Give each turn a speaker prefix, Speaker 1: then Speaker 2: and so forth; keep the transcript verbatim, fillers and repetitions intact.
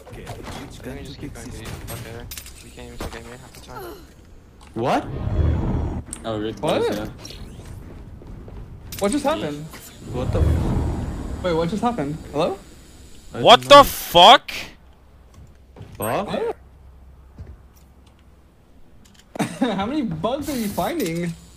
Speaker 1: Let me just keep going to you. Okay. We can't even take aim half the time.
Speaker 2: What?
Speaker 3: Oh, really?
Speaker 4: What?
Speaker 3: Yeah.
Speaker 4: What just happened?
Speaker 2: What the?
Speaker 4: Wait, what just happened? Hello?
Speaker 2: I
Speaker 5: What
Speaker 2: don't
Speaker 5: the
Speaker 2: know.
Speaker 5: fuck?
Speaker 2: Fuck?
Speaker 4: How many bugs are you finding?